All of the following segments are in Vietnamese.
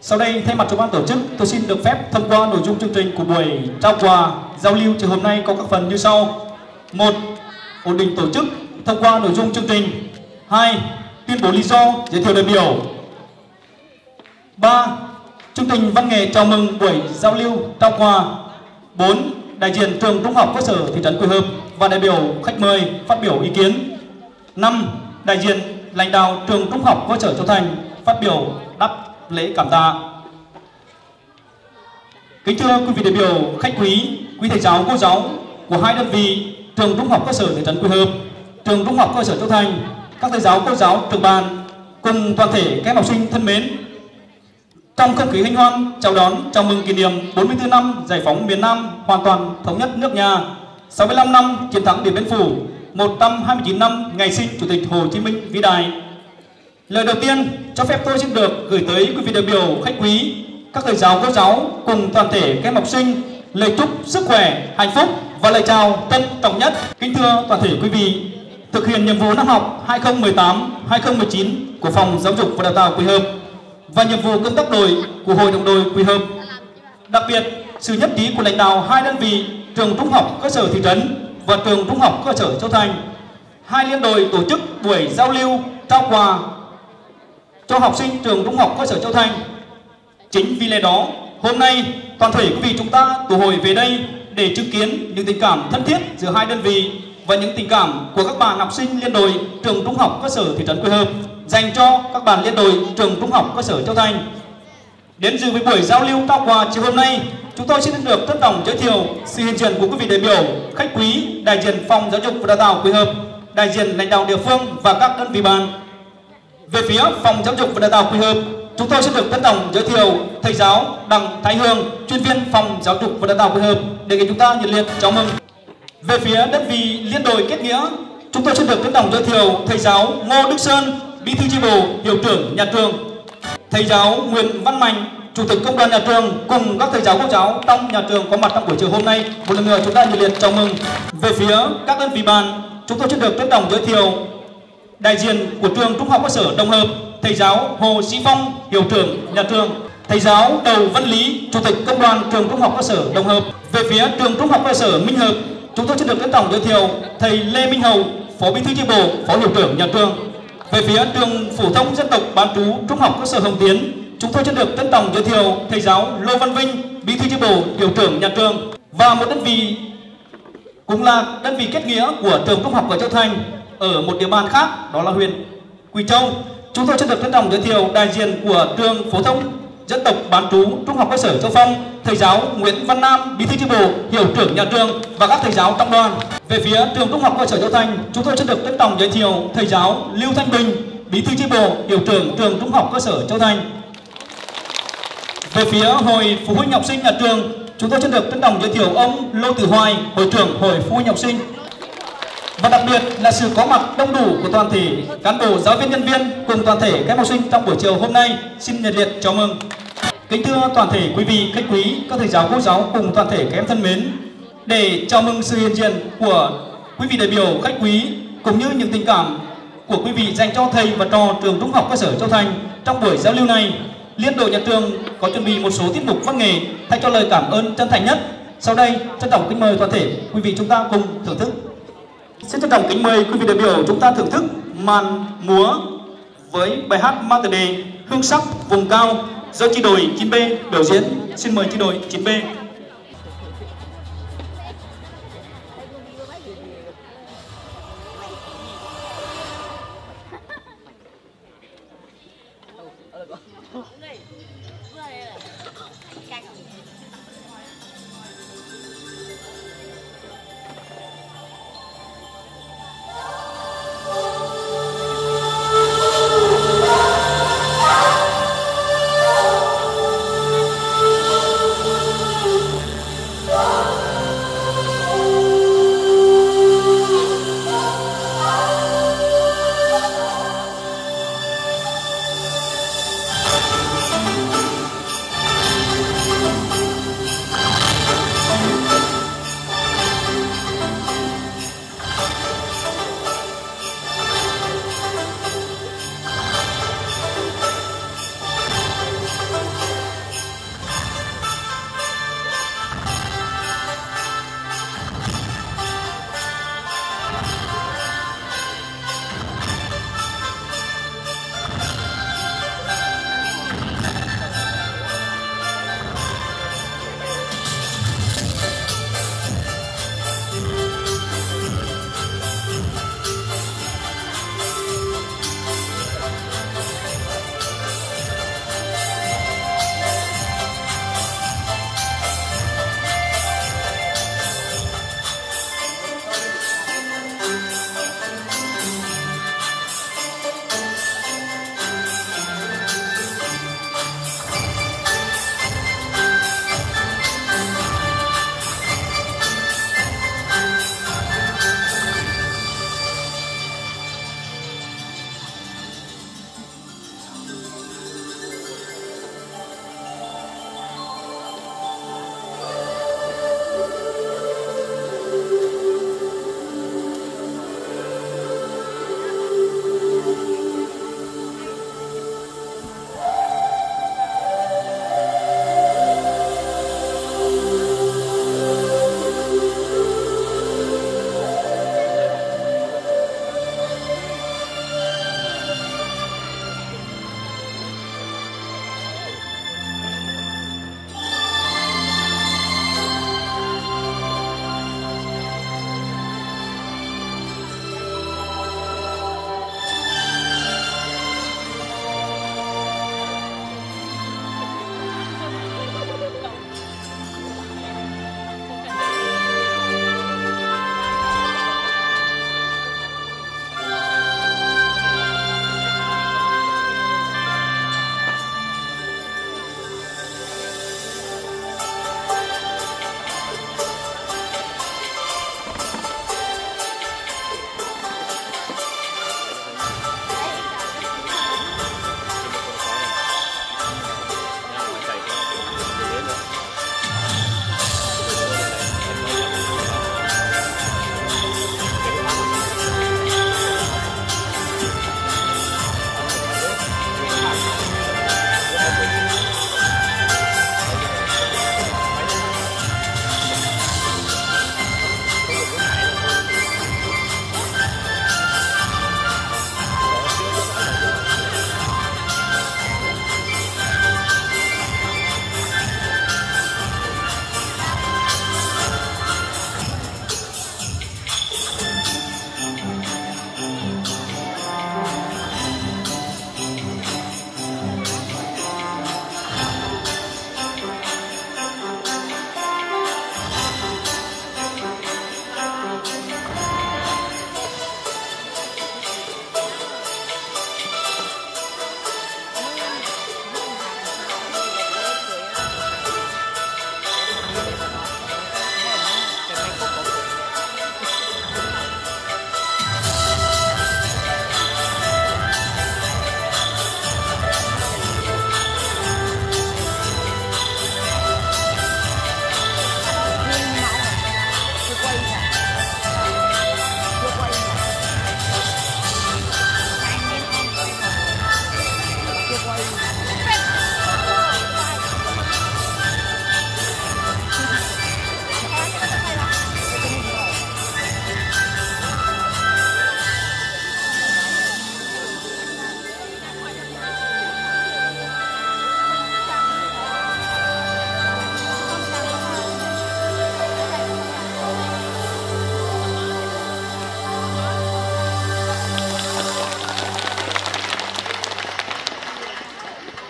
Sau đây thay mặt cho ban tổ chức, tôi xin được phép thông qua nội dung chương trình của buổi trao quà giao lưu chiều hôm nay có các phần như sau: 1. Ổn định tổ chức thông qua nội dung chương trình. 2. Tuyên bố lý do giới thiệu đại biểu. 3. Chương trình văn nghệ chào mừng buổi giao lưu trao quà. 4. Đại diện trường trung học cơ sở thị trấn Quỳ Hợp và đại biểu khách mời phát biểu ý kiến. 5. Đại diện lãnh đạo trường trung học cơ sở Châu Thành phát biểu đáp lễ cảm tạ. Kính thưa quý vị đại biểu khách quý, quý thầy giáo cô giáo của hai đơn vị trường trung học cơ sở thị trấn Quỳ Hợp, trường trung học cơ sở Châu Thành, các thầy giáo cô giáo trường ban cùng toàn thể các em học sinh thân mến. Trong không khí hân hoan chào đón chào mừng kỷ niệm 44 năm giải phóng miền Nam hoàn toàn thống nhất nước nhà, 65 năm chiến thắng Điện Biên Phủ, 129 năm ngày sinh Chủ tịch Hồ Chí Minh vĩ đại. Lời đầu tiên cho phép tôi xin được gửi tới quý vị đại biểu khách quý, các thầy giáo cô giáo cùng toàn thể các em học sinh lời chúc sức khỏe, hạnh phúc và lời chào trân trọng nhất. Kính thưa toàn thể quý vị, thực hiện nhiệm vụ năm học 2018-2019 của Phòng Giáo dục và Đào tạo Quỳ Hợp và nhiệm vụ công tác đội của Hội đồng đội Quỳ Hợp, đặc biệt sự nhất trí của lãnh đạo hai đơn vị trường trung học cơ sở thị trấn và trường trung học cơ sở Châu Thành, hai liên đội tổ chức buổi giao lưu trao quà cho học sinh trường trung học cơ sở Châu Thành. Chính vì lẽ đó, hôm nay toàn thể quý vị chúng ta tụ hội về đây để chứng kiến những tình cảm thân thiết giữa hai đơn vị và những tình cảm của các bạn học sinh liên đội trường trung học cơ sở thị trấn Quỳ Hợp dành cho các bạn liên đội trường trung học cơ sở Châu Thành. Đến dự với buổi giao lưu trao quà chiều hôm nay, chúng tôi xin được trân trọng giới thiệu sự hiện diện của quý vị đại biểu khách quý, đại diện Phòng Giáo dục và Đào tạo Quỳ Hợp, đại diện lãnh đạo địa phương và các đơn vị ban. Về phía Phòng Giáo dục và Đào tạo Quỳ Hợp, chúng tôi xin được trân trọng giới thiệu thầy giáo Đặng Thái Hương, chuyên viên Phòng Giáo dục và Đào tạo Quỳ Hợp, để chúng ta nhiệt liệt chào mừng. Về phía đơn vị liên đội kết nghĩa, chúng tôi xin được trân trọng giới thiệu thầy giáo Ngô Đức Sơn, bí thư chi bộ, hiệu trưởng nhà trường, thầy giáo Nguyễn Văn Mạnh, chủ tịch công đoàn nhà trường cùng các thầy giáo cô giáo trong nhà trường có mặt trong buổi chiều hôm nay. Một lần nữa chúng ta nhiệt liệt chào mừng. Về phía các đơn vị ban, chúng tôi xin được trân trọng giới thiệu đại diện của trường trung học cơ sở Đồng Hợp, thầy giáo Hồ Sĩ Phong, hiệu trưởng nhà trường, thầy giáo Đầu Văn Lý, chủ tịch công đoàn trường trung học cơ sở Đồng Hợp. Về phía trường trung học cơ sở Minh Hợp, chúng tôi xin được trân trọng giới thiệu thầy Lê Minh Hậu, phó bí thư chi bộ, phó hiệu trưởng nhà trường. Về phía trường phổ thông dân tộc bán trú trung học cơ sở Hồng Tiến, chúng tôi xin được trân trọng giới thiệu thầy giáo Lô Văn Vinh, bí thư chi bộ, hiệu trưởng nhà trường. Và một đơn vị cũng là đơn vị kết nghĩa của trường trung học ở Châu Thành ở một địa bàn khác, đó là huyện Quỳ Châu. Chúng tôi xin được trân trọng giới thiệu đại diện của trường phổ thông dân tộc bán trú trung học cơ sở Châu Phong, thầy giáo Nguyễn Văn Nam, bí thư chi bộ, hiệu trưởng nhà trường và các thầy giáo trong đoàn. Về phía trường trung học cơ sở Châu Thành, chúng tôi xin được trân trọng giới thiệu thầy giáo Lưu Thanh Bình, bí thư chi bộ, hiệu trưởng trường trung học cơ sở Châu Thành. Về phía hội phụ huynh học sinh nhà trường, chúng tôi xin được trân trọng giới thiệu ông Lô Tử Hoài, hội trưởng hội phụ huynh học sinh. Và đặc biệt là sự có mặt đông đủ của toàn thể cán bộ, giáo viên, nhân viên cùng toàn thể các học sinh trong buổi chiều hôm nay. Xin nhiệt liệt chào mừng. Kính thưa toàn thể quý vị khách quý, các thầy giáo cô giáo cùng toàn thể các em thân mến, để chào mừng sự hiện diện của quý vị đại biểu khách quý cũng như những tình cảm của quý vị dành cho thầy và trò trường trung học cơ sở Châu Thành trong buổi giao lưu này, liên đội nhà trường có chuẩn bị một số tiết mục văn nghệ thay cho lời cảm ơn chân thành nhất. Sau đây trân trọng kính mời toàn thể quý vị chúng ta cùng thưởng thức. Xin trân trọng kính mời quý vị đại biểu chúng ta thưởng thức màn múa với bài hát mang tựa đề Hương sắc vùng cao do chi đội 9B biểu diễn. Xin mời chi đội 9B.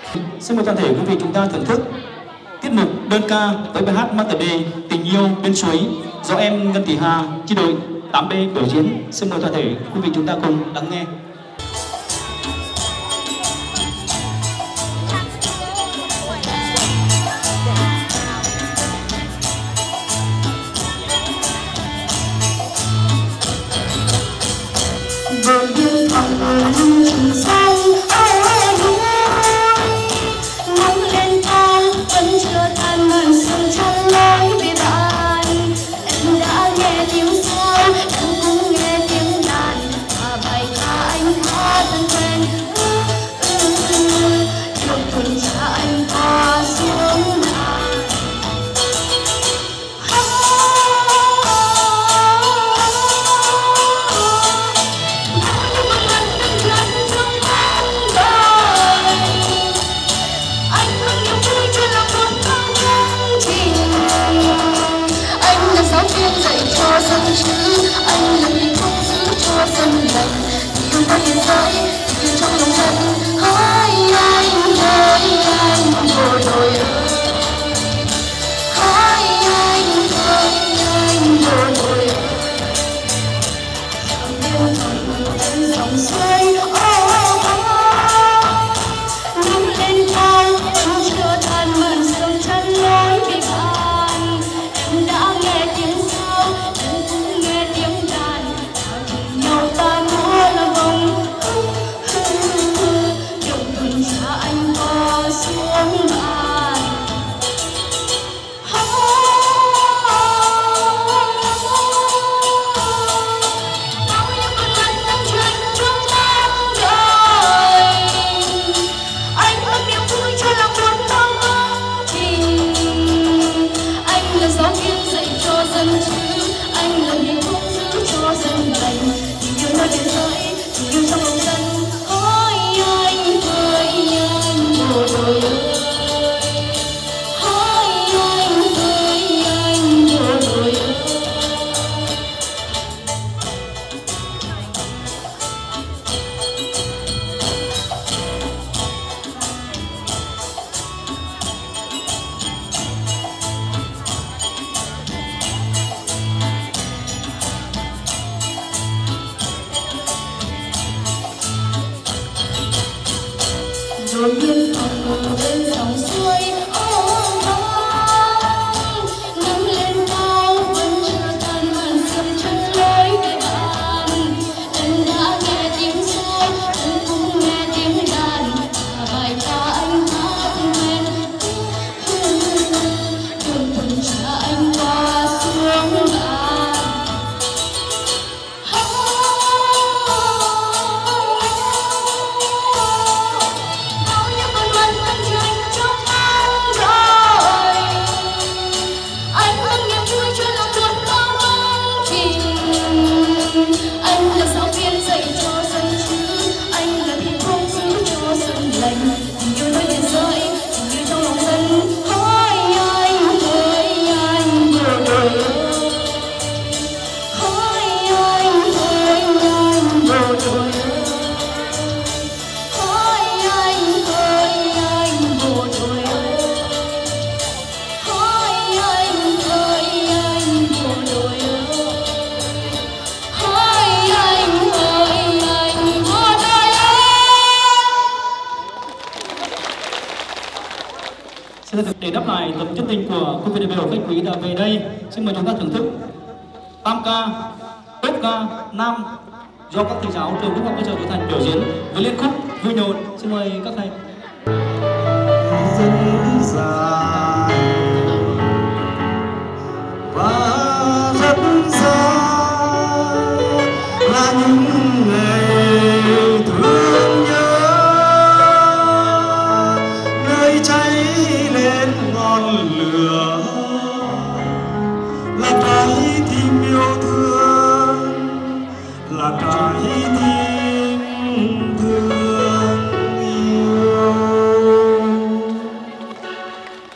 Xin mời toàn thể quý vị chúng ta thưởng thức tiết mục đơn ca với bài hát mang tựa đề Tình yêu bên suối do em Ngân Thị Hà chi đội 8B biểu diễn. Xin mời toàn thể quý vị chúng ta cùng lắng nghe. Bờ biên thẳng trường say nắng lên cao vẫn chưa tan màn sương trắng lối về bạn. Em đã nghe tiếng sao, em cũng nghe tiếng đàn và bài ca anh hát thân quen. Được tuần tra anh qua xuống đàn. Dân chứ anh là vì không giữ cho dân lành yêu nơi biên giới yêu trong lòng dân hỡi anh bộ đội ơi hỡi anh bộ đội ơi trong đêm thầm bên dòng suối nắng lên cao vẫn chưa tan màn sương chân lối về bạn. Em đã nghe tiếng đồn biên phòng bên dòng suối nắng lên cao vẫn chưa tan màn sương chân lối về bạn. Em đã nghe tiếng soi em cũng nghe tiếng đàn và bài ca anh hát quen. Đường tuần tra anh qua xuống đàn. Anh là giáo viên dạy cho dân chứ anh là thiên không giữ cho dân lành tình yêu nơi biên giới tình yêu trong lòng dân hỡi anh bộ đội ơi hỡi anh bộ đội ơi hỡi anh bộ đội ơi hỡi anh bộ đội ơi. Để đáp lại tấm chân tình của quý vị đại biểu khách quý đã về đây, xin mời chúng ta thưởng thức tam ca, tốt ca nam do các thầy giáo trường Trung học cơ sở Châu Thành biểu diễn với liên khúc Vui Nhộn. Xin mời các thầy. Rất dài và rất dài là những ngày thương nhớ nơi cháy lên ngọn lửa là trái tim yêu thương là trái tim thương yêu.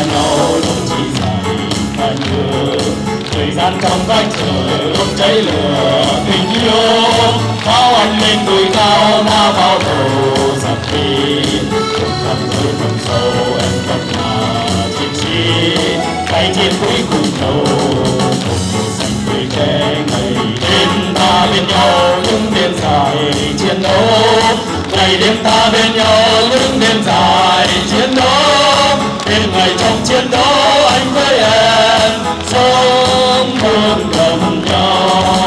nhau đồng chí dạy ta nhớ thời gian trong vách trời bốc cháy lửa tình yêu pháo anh lên đồi cao na vào đầu giặc đi trong thẳm dưới vùng sâu em vẫn là chiến sĩ cái chiến cuối cùng đầu một màu xanh tươi trẻ ngày đêm ta bên nhau những đêm dài chiến đấu ngày đêm ta bên nhau những đêm dài chiến đấu đêm ngày trong chiến đấu anh với em sống luôn gần nhau.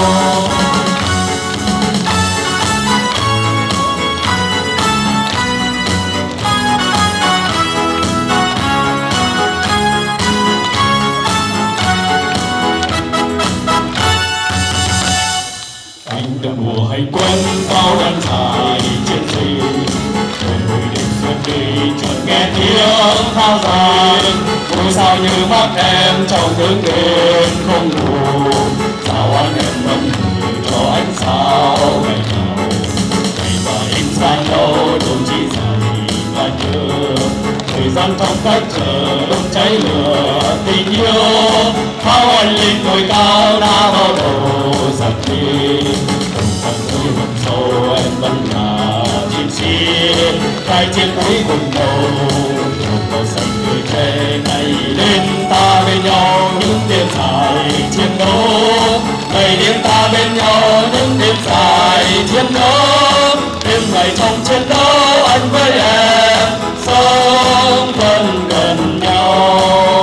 Anh đã mùa hay quân bao đàn dài chiến sĩ người đêm xuân đi chợt nghe tiếng pháo dài ngôi sao như mắt em trong tiếng đêm không ngủ sao anh em vẫn gửi cho ánh sao ngày nào ngày mà em xa nhau đồng chí dạy và nhớ thời gian trong cách chờ bốc cháy lửa tình yêu pháo anh lên đồi cao đã vào đầu giặc đi trong thẳm dưới vực sâu em vẫn là chiến sĩ cái chiến cuối cùng đầu một màu xanh tươi trẻ ngày đêm ta bên nhau những đêm dài chiến đấu ngày đêm ta bên nhau những đêm dài chiến đấu đêm ngày trong chiến đấu anh với em sống vẫn gần nhau.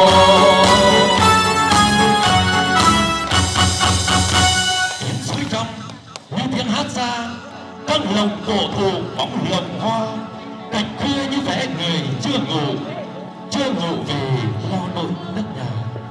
Suối trong như tiếng hát ra căng lòng cổ thụ bóng lượn hoa cạnh khuya như vẻ người chưa ngủ về lo nỗi đất nhà.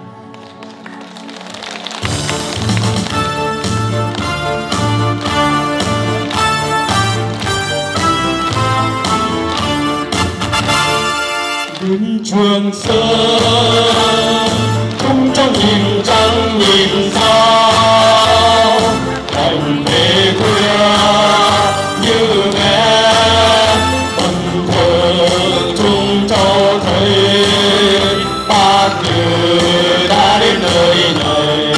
Đến Trường Sơn không trong nhìn trăng nhìn sao cảnh về quê như bé bần thường chung châu thấy bác như đã đến nơi này.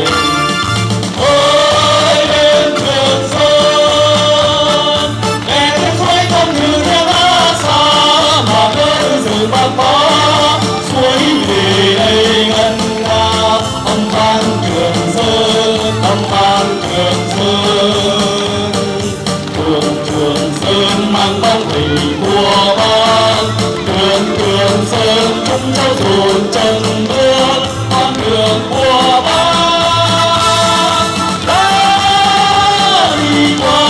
Ôi bên Trường Sơn nghe tiếng suối không như tiếng hát xa mà vẫn giữ băng bó suối về đây ngân nga âm vang Trường Sơn âm vang Trường Sơn Trường Sơn mang bóng hình mùa vang Trường Sơn chúng cháu dồn chân bước con đường mùa vang đã đi qua.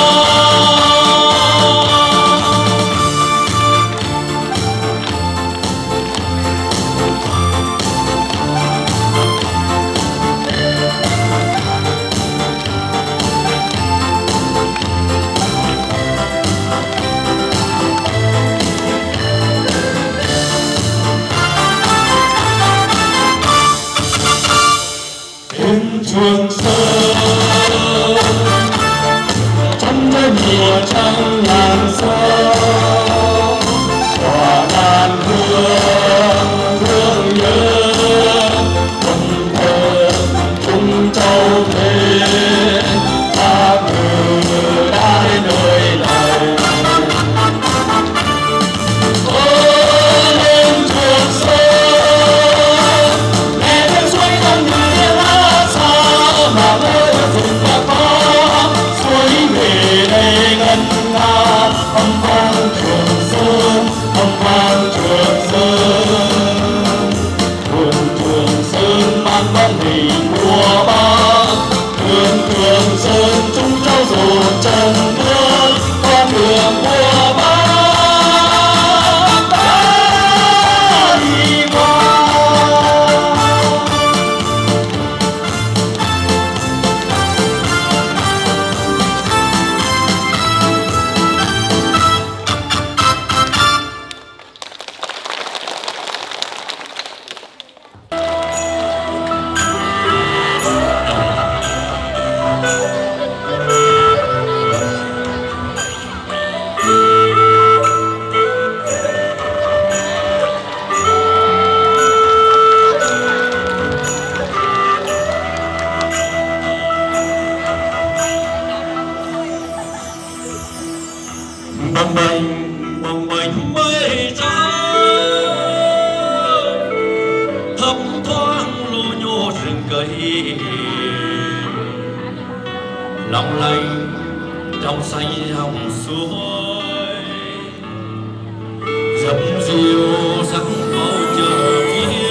thấy long lanh trong xanh dòng suối dập dìu sắc bầu trời phía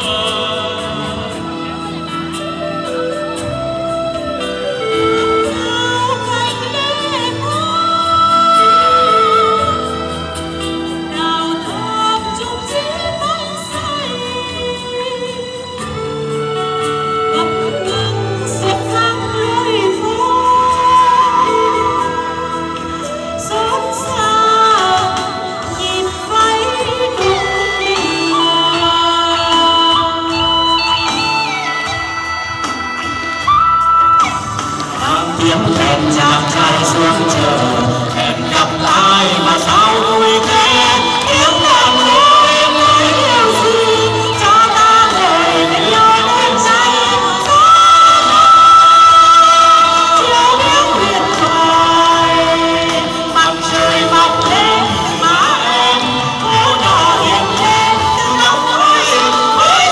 chàng trai xuống chờ hẹn gặp lại mà sao vui thế tiếng đàn lên nói điều gì cho ta ngồi bên nhau đêm say chiếu tiếng huyền thoại mặt trời mọc lên má em phố nhỏ hiện lên từ nắng oi mới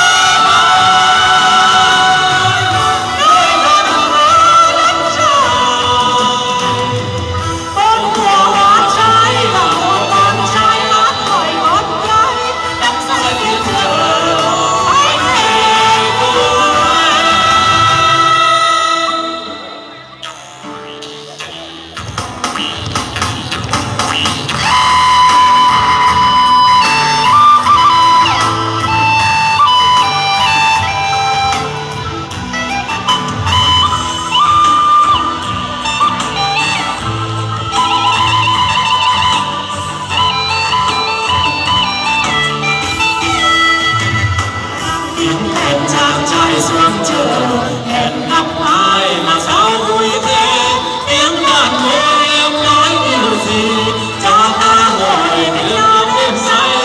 chàng trai xuống chờ hẹn gặp ai mà sao vui thế tiếng đàn của em nói điều gì cho ta ngồi bên nhau đêm say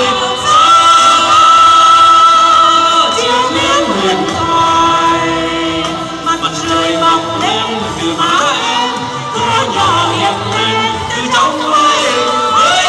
chiếu tiếng huyền thoại mặt trời mọc lên từ má em phố nhỏ hiện lên từ trong mây mới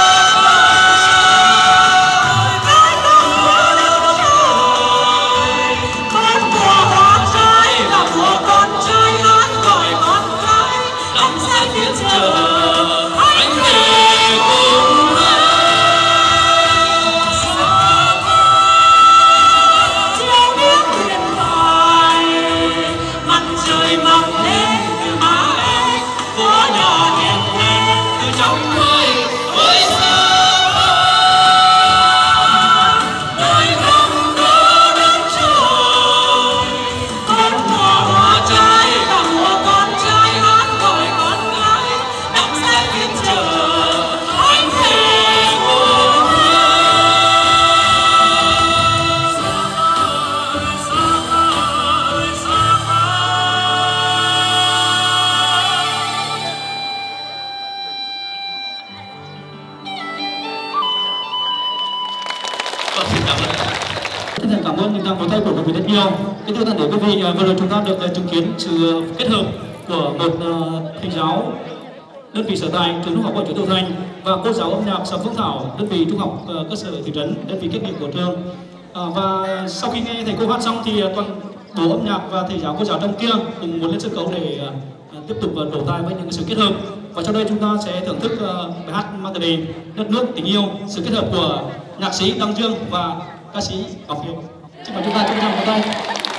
Chân thành cảm ơn những tràng vỗ tay của quý vị rất nhiều. Kính thưa toàn thể quý vị, vừa rồi chúng ta được chứng kiến sự kết hợp của một thầy giáo đơn vị sở tại trường trung học cơ sở Châu Thành và cô giáo âm nhạc xã Phương Thảo đơn vị trung học cơ sở thị trấn đơn vị kết nghiệp của trường. Và sau khi nghe thầy cô hát xong thì toàn bộ âm nhạc và thầy giáo cô giáo trong kia cùng muốn lên sân khấu để tiếp tục đổ tài với những sự kết hợp. Và sau đây chúng ta sẽ thưởng thức bài hát mang tựa đề Đất nước tình yêu, sự kết hợp của nhạc sĩ Đăng Dương và ca sĩ Ngọc Hiệp. Xin mời chúng ta chung một tay.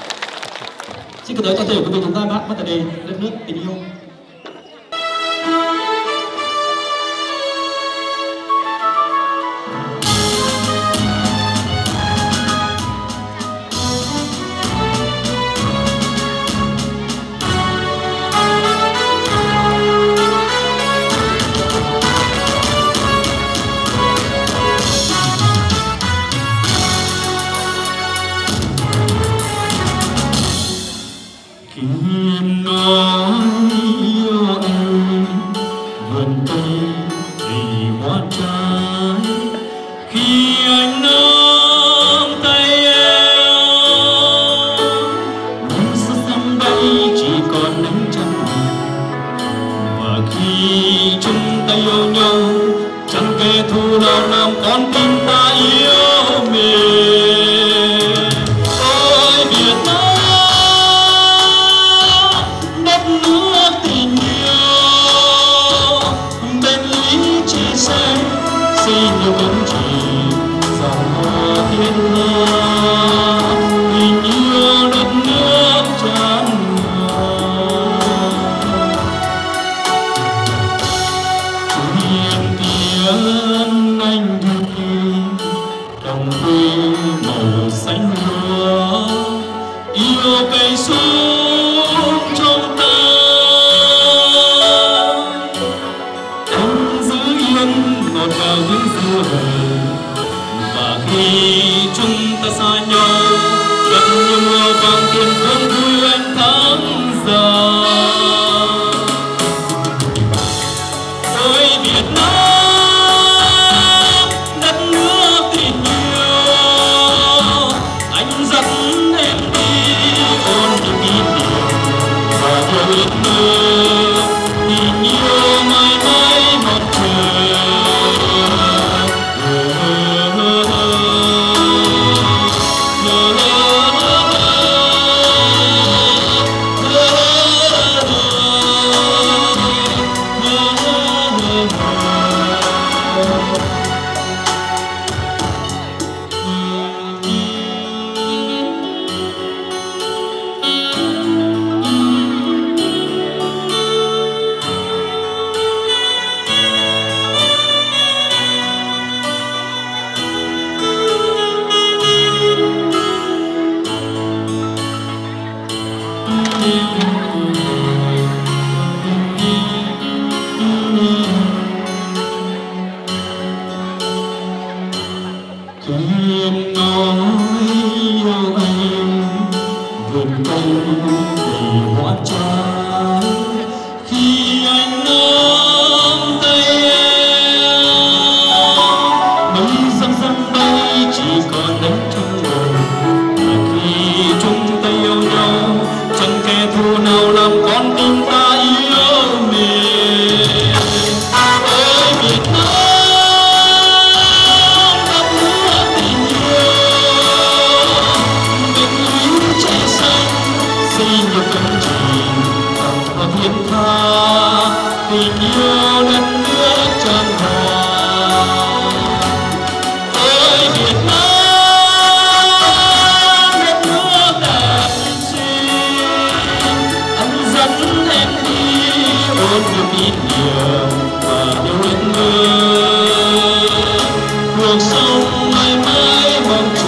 Xin kính tới toàn thể quý vị chúng ta hát mang tựa đề Đất nước tình yêu. nói màu xanh lúa, yêu cây xuống trong ta. Anh giữ yên ngọt ngào những dưa hồng, và khi chúng ta xa nhau, gặp như mưa vang tiền vương vui anh thắng giàu. Ôi Việt Nam đất nước tình yêu, anh dẫn em đi ôn những kỷ niệm và theo ước mơ tình yêu mãi mãi mong chờ. Em nói yêu anh vườn cây đầy hoa trái, khi anh nắm tay em mây răng răng bay chỉ còn đánh trong lòng. Và khi chúng ta yêu nhau chẳng kẻ thù nào làm con tim ta yêu mình. Ôi Việt Nam thiên tha tình yêu đất nước tràn hòa. Ôi Việt Nam đất nước đẹp xinh, anh dẫn em đi ôn những kỷ niệm và yêu ước mơ, cuộc sống mãi mãi mong chờ.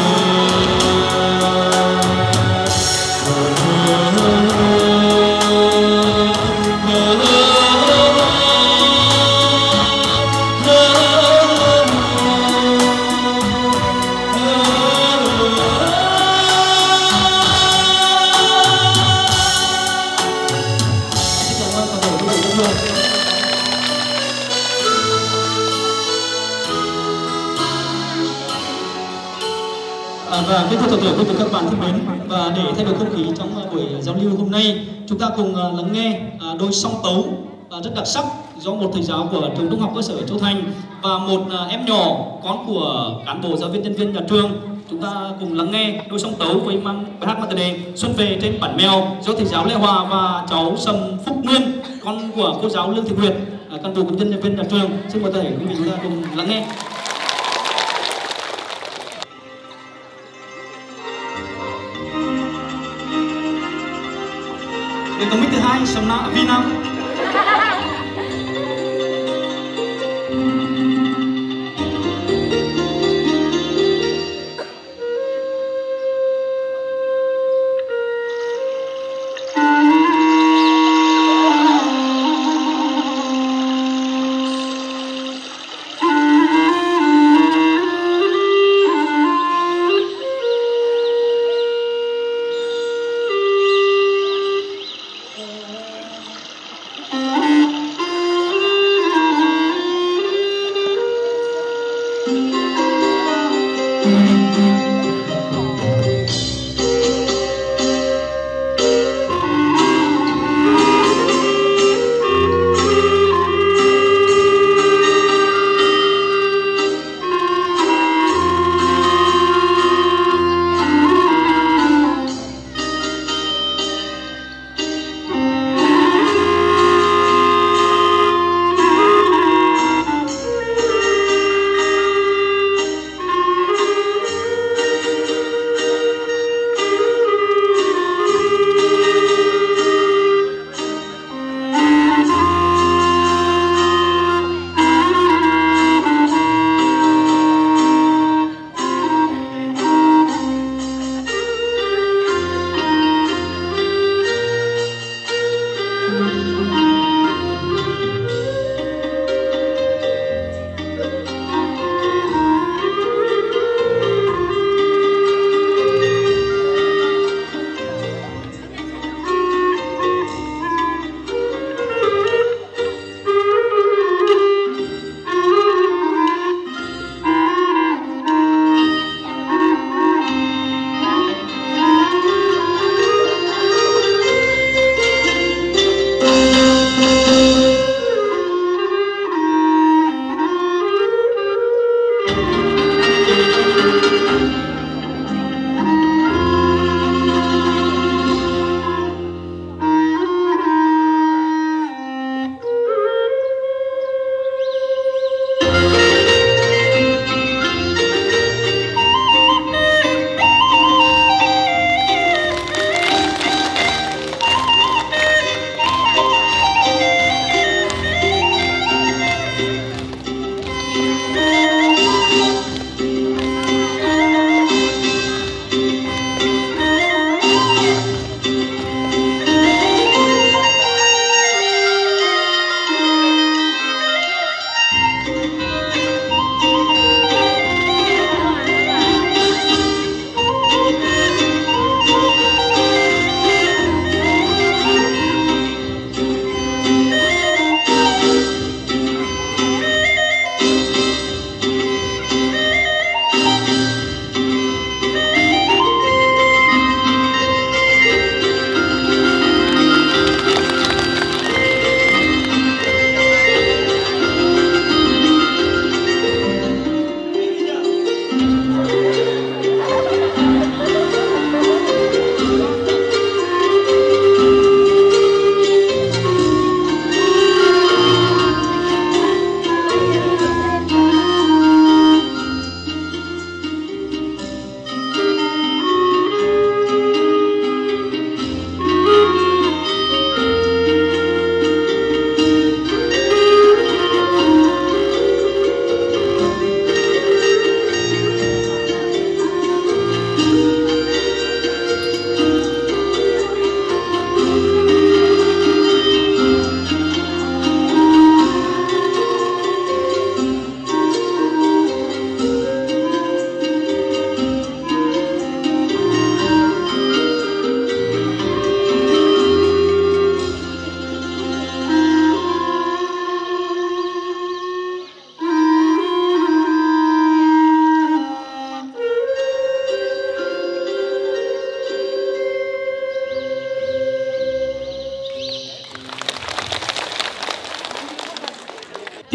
Và kính thưa toàn thể quý vị các bạn thân mến, và để thay đổi không khí trong buổi giao lưu hôm nay, chúng ta cùng lắng nghe đôi song tấu rất đặc sắc do một thầy giáo của trường Trung học cơ sở Châu Thành và một em nhỏ con của cán bộ giáo viên nhân viên nhà trường. Chúng ta cùng lắng nghe đôi song tấu với bài hát mang tựa đề Xuân về trên bản mèo do thầy giáo Lê Hòa và cháu Sầm Phúc Nguyên, con của cô giáo Lương Thị Nguyệt, cán bộ nhân viên nhà trường. Xin mời tất cả quý vị chúng ta cùng lắng nghe. Để có mic thứ hai, Sầm Na Vi Nam. Thank you.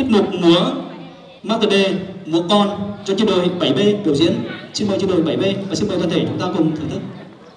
mục múa mang tựa đề múa con cho chiếc đội 7B biểu diễn. Xin mời chiếc đội 7B và xin mời toàn thể chúng ta cùng thưởng thức.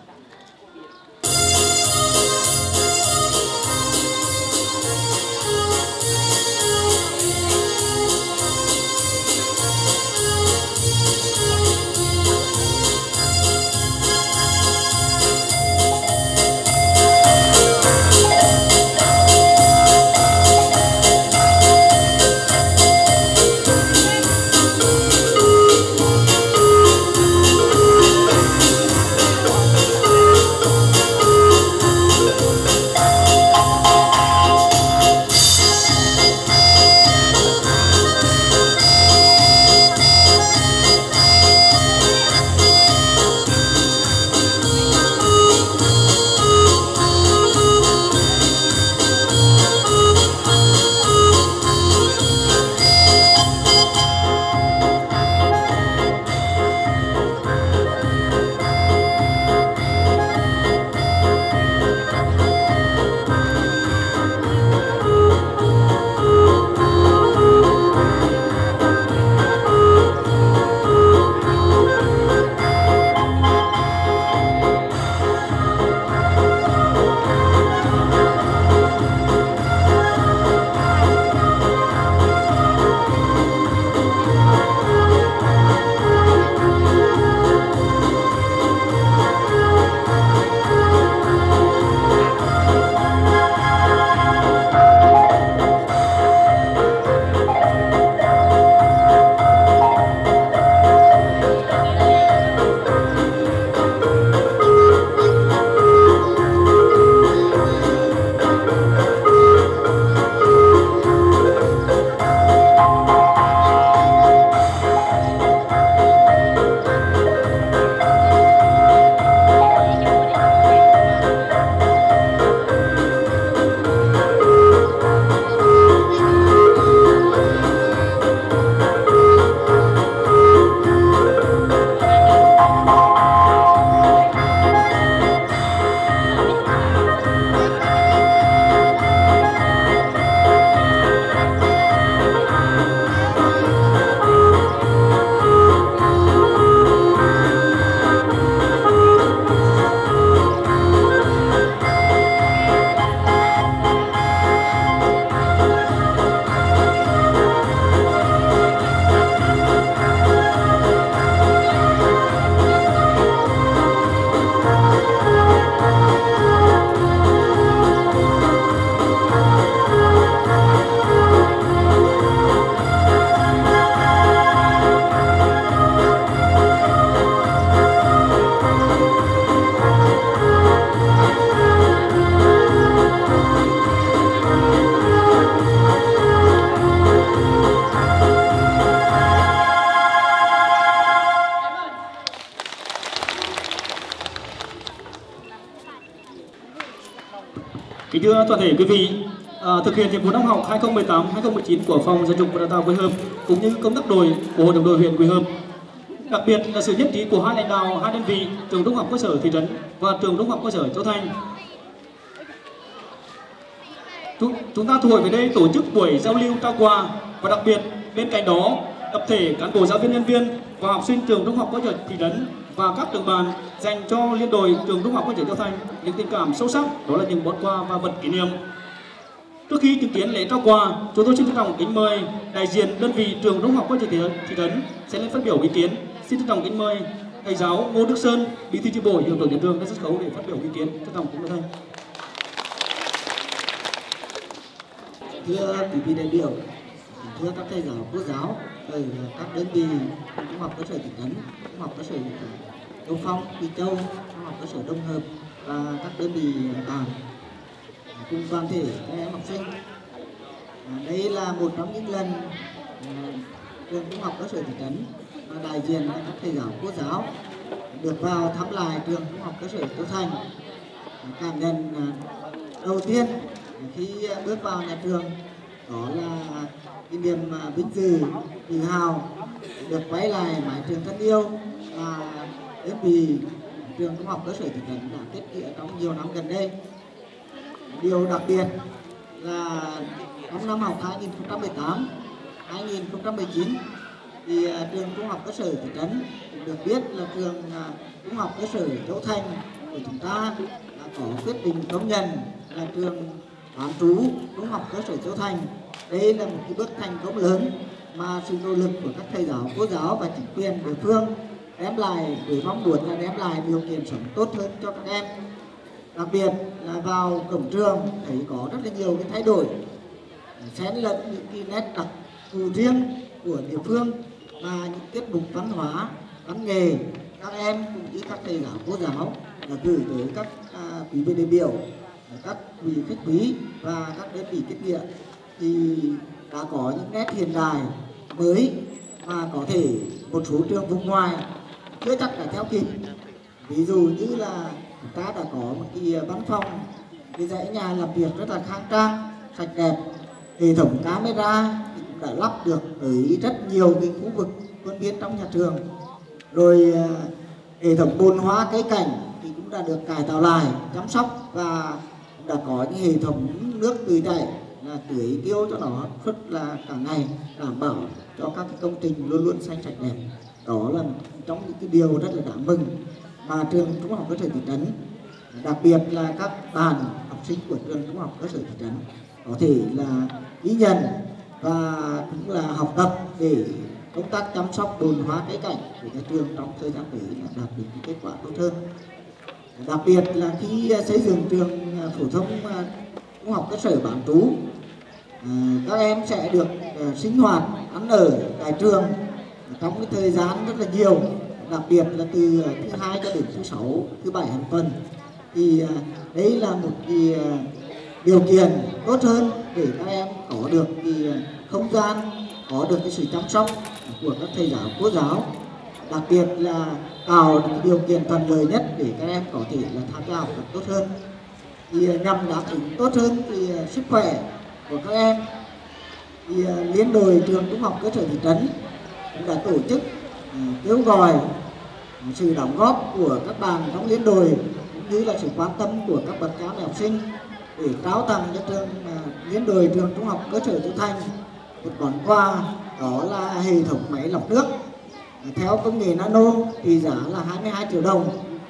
Kính thưa toàn thể quý vị, thực hiện nhiệm vụ năm học 2018-2019 của Phòng Giáo dục và Đào tạo Quỳ Hợp cũng như công tác đội của Hội đồng đội huyện Quỳ Hợp, đặc biệt là sự nhất trí của hai lãnh đạo hai đơn vị trường trung học cơ sở thị trấn và trường trung học cơ sở Châu Thành. Chúng ta thu hồi về đây tổ chức buổi giao lưu trao quà, và đặc biệt bên cạnh đó tập thể cán bộ giáo viên nhân viên và học sinh trường trung học cơ sở thị trấn và các trường bàn dành cho liên đội trường trung học cơ sở Châu Thành những tình cảm sâu sắc, đó là những món quà và vật kỷ niệm. Trước khi chứng kiến lễ trao quà, chúng tôi xin trân trọng kính mời đại diện đơn vị trường trung học cơ sở thị trấn sẽ lên phát biểu ý kiến. Xin trân trọng kính mời thầy giáo Ngô Đức Sơn, bí thư chi bộ hiệu trưởng nhà trường lên sân khấu để phát biểu ý kiến. Trân trọng kính mời thầy. Thưa quý vị đại biểu, thưa các thầy giáo cô giáo ở các đơn vị trung học cơ sở thị trấn, trung học cơ sở Châu Phong, Quỳ Châu, trung học cơ sở Đông Hợp và các đơn vị bạn cùng toàn thể các em học sinh. Đây là một trong những lần trường trung học cơ sở thị trấn đại diện các thầy giáo cô giáo được vào thăm lại trường trung học cơ sở Châu Thành. Cảm nhận đầu tiên khi bước vào nhà trường đó là cái niềm vinh dự, tự hào được quay lại mái trường thân yêu và đơn vị trường trung học cơ sở thị trấn đã kết nghĩa trong nhiều năm gần đây. Điều đặc biệt là trong năm học 2019 thì trường Trung học cơ sở thị trấn được biết là trường Trung học cơ sở Châu Thành của chúng ta đã có quyết định công nhận là trường bán trú Trung học cơ sở Châu Thành. Đây là một cái bước thành công lớn mà sự nỗ lực của các thầy giáo, cô giáo và chính quyền địa phương đem lại với mong muốn là đem lại điều kiện sống tốt hơn cho các em. Đặc biệt là vào cổng trường thấy có rất là nhiều cái thay đổi, xen lẫn những cái nét đặc thù riêng của địa phương và những tiết mục văn hóa, văn nghệ các em cũng như các thầy giáo, cô giáo đã gửi tới các quý vị đại biểu, các vị khách quý và các đơn vị kết nghĩa thì đã có những nét hiện đại mới mà có thể một số trường vùng ngoài chưa chắc đã theo kịp. Ví dụ như là chúng ta đã có một cái văn phòng, cái dãy nhà làm việc rất là khang trang, sạch đẹp, hệ thống camera thì cũng đã lắp được ở rất nhiều cái khu vực khuôn viên trong nhà trường. Rồi hệ thống bồn hoa cây cảnh thì cũng đã được cải tạo lại, chăm sóc và đã có những hệ thống nước tưới chảy là tưới tiêu cho nó rất là cả ngày, đảm bảo cho các cái công trình luôn luôn xanh sạch đẹp. Đó là trong những cái điều rất là đáng mừng mà trường Trung học cơ sở thị trấn, đặc biệt là các bạn học sinh của trường Trung học cơ sở thị trấn có thể là ghi nhận và cũng là học tập để công tác chăm sóc bồn hoa cây cảnh của nhà trường trong thời gian tới là đạt được kết quả tốt hơn. Đặc biệt là khi xây dựng trường phổ thông Trung học cơ sở bán trú, các em sẽ được sinh hoạt ăn ở tại trường trong cái thời gian rất là nhiều, đặc biệt là từ thứ hai cho đến thứ sáu, thứ bảy hàng tuần. Thì đấy là một cái điều kiện tốt hơn để các em có được cái không gian, có được cái sự chăm sóc của các thầy giáo, cô giáo, đặc biệt là tạo được cái điều kiện thuận lợi nhất để các em có thể là tham gia học tập tốt hơn. Thì nhằm đáp ứng tốt hơn thì sức khỏe của các em thì Liên đội trường Trung học cơ sở thị trấn cũng đã tổ chức kêu gọi sự đóng góp của các bạn trong liên đội cũng như là sự quan tâm của các bậc cha mẹ học sinh để trao tặng cho trường Liên đội trường Trung học cơ sở Châu Thành một món quà, đó là hệ thống máy lọc nước theo công nghệ nano thì giá là 22 triệu đồng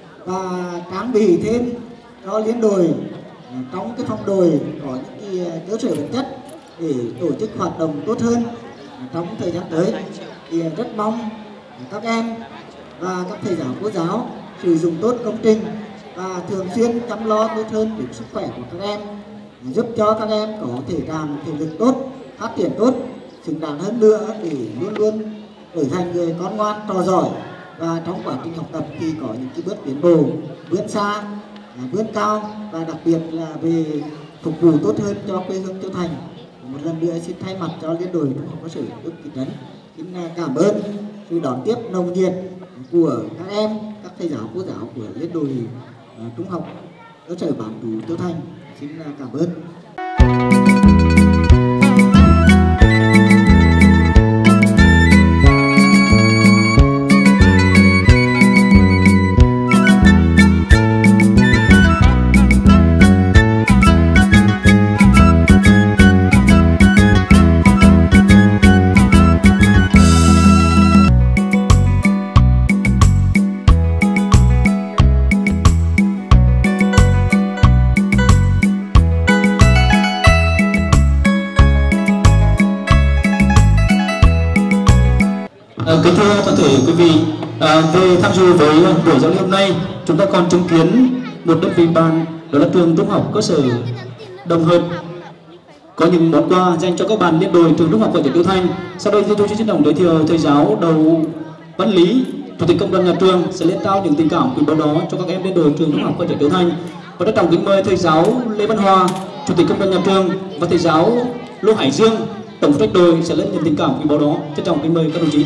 và trang bị thêm cho liên đội trong cái phòng đội có những cái cơ sở vật chất để tổ chức hoạt động tốt hơn trong thời gian tới. Thì rất mong các em và các thầy giáo, cô giáo sử dụng tốt công trình và thường xuyên chăm lo tốt hơn đến sức khỏe của các em, giúp cho các em có thể làm thể lực tốt, phát triển tốt, xứng đáng hơn nữa để luôn luôn trở thành người con ngoan trò giỏi và trong quá trình học tập thì có những cái bước tiến bộ, vươn xa, vươn cao và đặc biệt là về phục vụ tốt hơn cho quê hương Châu Thành. Một lần nữa xin thay mặt cho Liên đội Trung học cơ sở thị trấn xin cảm ơn sự đón tiếp nồng nhiệt của các em, các thầy giáo, cô giáo của Liên đội Trung học cơ sở bán trú Châu Thành. Xin cảm ơn. Kính thưa toàn thể quý vị, về tham dự với buổi giao lưu hôm nay, chúng ta còn chứng kiến một đơn vị bạn, đó là trường Trung học cơ sở Đồng Hợp có những món quà dành cho các bạn liên đội trường Trung học cơ sở Châu Thành. Sau đây tôi xin đồng giới thiệu thầy giáo Đầu Văn Lý, chủ tịch công đoàn nhà trường sẽ lên trao những tình cảm quý báu đó cho các em liên đội trường Trung học cơ sở Châu Thành. Và rất trọng kính mời thầy giáo Lê Văn Hòa, chủ tịch công đoàn nhà trường và thầy giáo Lô Hải Dương, tổng phụ trách đội sẽ lên những tình cảm quý báu đó. Trân trọng kính mời các đồng chí.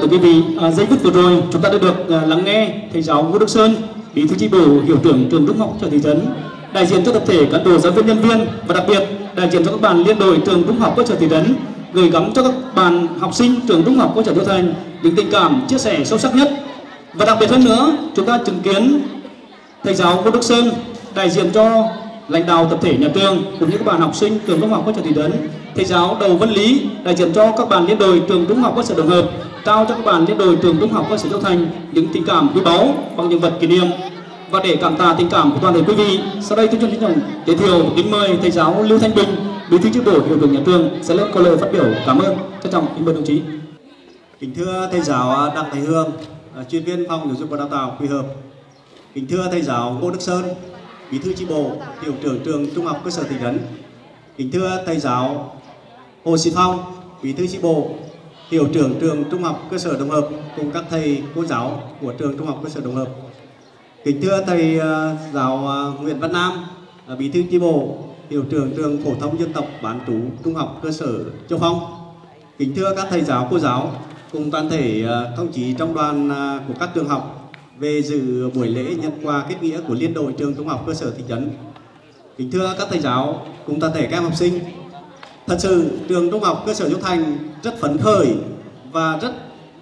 tới quý vị, giây phút vừa rồi chúng ta đã được lắng nghe thầy giáo Ngô Đức Sơn, bí thư chi bộ, hiệu trưởng trường Trung học cơ sở thị trấn, đại diện cho tập thể cán bộ giáo viên nhân viên và đặc biệt đại diện cho các bạn liên đội trường Trung học cơ sở thị trấn gửi gắm cho các bạn học sinh trường Trung học cơ sở Châu Thành những tình cảm chia sẻ sâu sắc nhất. Và đặc biệt hơn nữa, chúng ta chứng kiến thầy giáo Ngô Đức Sơn đại diện cho lãnh đạo tập thể nhà trường cũng như các bạn học sinh trường Trung học cơ sở thị trấn, thầy giáo Đầu Văn Lý đại diện cho các bạn liên đội trường Trung học cơ sở Đồng Hợp trao cho các bạn liên đội trường Trung học cơ sở Châu Thành những tình cảm quý báu bằng những vật kỷ niệm. Và để cảm tạ tình cảm của toàn thể quý vị, sau đây tôi xin trân trọng giới thiệu kính mời thầy giáo Lưu Thanh Bình, bí thư chi bộ, hiệu trưởng nhà trường sẽ lên có lời phát biểu cảm ơn. Trân trọng kính mời đồng chí. Kính thưa thầy giáo Đặng Thái Hương, chuyên viên phòng giáo dục và đào tạo Quỳ Hợp. Kính thưa thầy giáo Ngô Đức Sơn, bí thư chi bộ, hiệu trưởng trường Trung học cơ sở thị trấn. Kính thưa thầy giáo Hồ Sĩ Phong, bí thư chi bộ, hiệu trưởng trường Trung học cơ sở Đồng Hợp cùng các thầy cô giáo của trường Trung học cơ sở Đồng Hợp. Kính thưa thầy giáo Nguyễn Văn Nam, bí thư chi bộ, hiệu trưởng trường phổ thông dân tộc bán trú Trung học cơ sở Châu Phong. Kính thưa các thầy giáo cô giáo cùng toàn thể công chí trong đoàn của các trường học về dự buổi lễ nhận quà kết nghĩa của liên đội trường Trung học cơ sở thị trấn. Kính thưa các thầy giáo cùng toàn thể các em học sinh, thật sự trường Trung học cơ sở Châu Thành rất phấn khởi và rất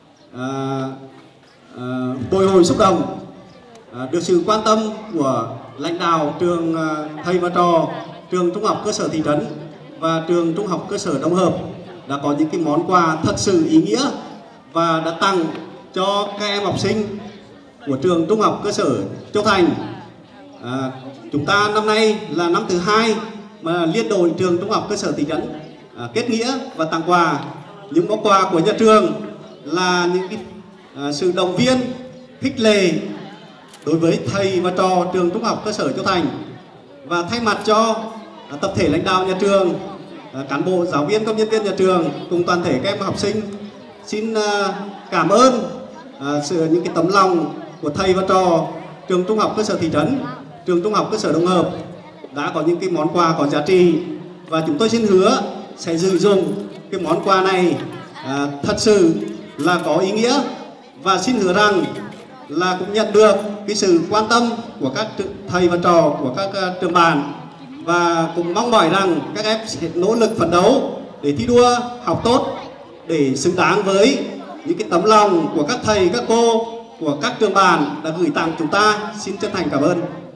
bồi hồi xúc động, được sự quan tâm của lãnh đạo trường, thầy và trò trường Trung học cơ sở thị trấn và trường Trung học cơ sở Đồng Hợp đã có những cái món quà thật sự ý nghĩa và đã tặng cho các em học sinh của trường Trung học cơ sở Châu Thành. Chúng ta năm nay là năm thứ 2 mà liên đội trường Trung học cơ sở thị trấn kết nghĩa và tặng quà. Những món quà của nhà trường là những cái, sự động viên, khích lệ đối với thầy và trò trường Trung học cơ sở Châu Thành. Và thay mặt cho tập thể lãnh đạo nhà trường, cán bộ, giáo viên, công nhân viên nhà trường cùng toàn thể các em học sinh xin cảm ơn những cái tấm lòng của thầy và trò trường Trung học cơ sở thị trấn, trường Trung học cơ sở Đồng Hợp đã có những cái món quà có giá trị, và chúng tôi xin hứa sẽ sử dụng cái món quà này thật sự là có ý nghĩa, và xin hứa rằng là cũng nhận được cái sự quan tâm của các thầy và trò của các trường bản, và cũng mong mỏi rằng các em sẽ nỗ lực phấn đấu để thi đua học tốt để xứng đáng với những cái tấm lòng của các thầy, các cô, của các trường bản đã gửi tặng chúng ta. Xin chân thành cảm ơn.